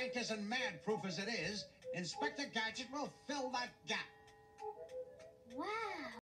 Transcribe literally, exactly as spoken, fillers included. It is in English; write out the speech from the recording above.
tank isn't mad-proof as it is, Inspector Gadget will fill that gap. Wow.